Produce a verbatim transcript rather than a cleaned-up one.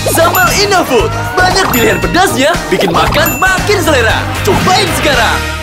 Sambal Indofood, banyak pilihan pedasnya, bikin makan makin selera. Cobain sekarang.